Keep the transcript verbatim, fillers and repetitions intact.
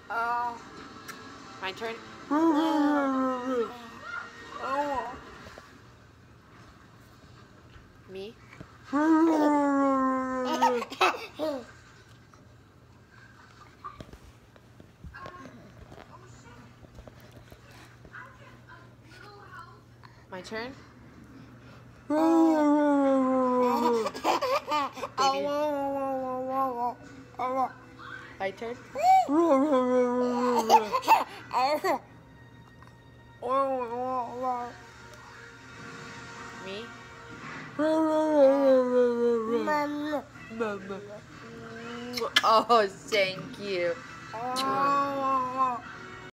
Uh, my turn. Me. My turn. Baby. My turn. Me. Oh, thank you.